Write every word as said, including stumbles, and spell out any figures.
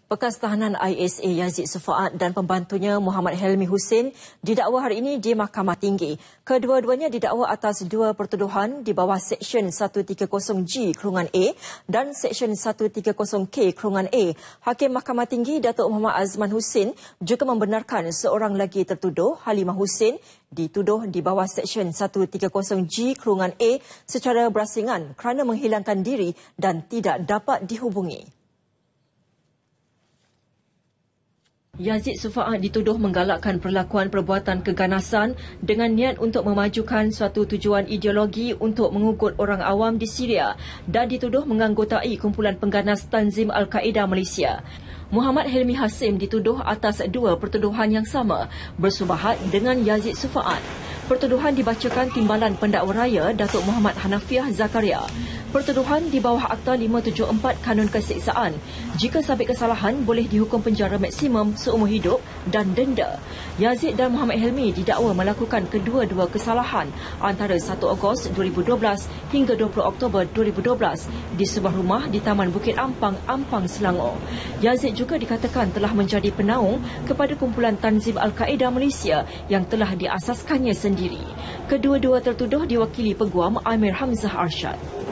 Bekas tahanan I S A Yazid Sufaat dan pembantunya Muhammad Helmi Hussein didakwa hari ini di Mahkamah Tinggi. Kedua-duanya didakwa atas dua pertuduhan di bawah Seksyen seratus tiga puluh G Kurungan A dan Seksyen seratus tiga puluh K Kurungan A. Hakim Mahkamah Tinggi Datuk Muhammad Azman Hussein juga membenarkan seorang lagi tertuduh, Halimah Hussein, dituduh di bawah Seksyen seratus tiga puluh G Kurungan A secara berasingan kerana menghilangkan diri dan tidak dapat dihubungi. Yazid Sufaat dituduh menggalakkan perlakuan perbuatan keganasan dengan niat untuk memajukan suatu tujuan ideologi untuk mengugut orang awam di Syria dan dituduh menganggotai kumpulan pengganas Tanzim Al-Qaeda Malaysia. Muhammad Helmi Hussein dituduh atas dua pertuduhan yang sama bersubahat dengan Yazid Sufaat. Pertuduhan dibacakan Timbalan Pendakwa Raya Datuk Muhammad Hanafiah Zakaria. Pertuduhan di bawah Akta lima tujuh empat Kanun Keseksaan. Jika sabit kesalahan, boleh dihukum penjara maksimum seumur hidup dan denda. Yazid dan Muhammad Helmi didakwa melakukan kedua-dua kesalahan antara satu Ogos dua ribu dua belas hingga dua puluh Oktober dua ribu dua belas di sebuah rumah di Taman Bukit Ampang, Ampang, Selangor. Yazid juga dikatakan telah menjadi penaung kepada kumpulan Tanzim Al-Qaeda Malaysia yang telah diasaskannya sendiri. Kedua-dua tertuduh diwakili Peguam Amir Hamzah Arshad.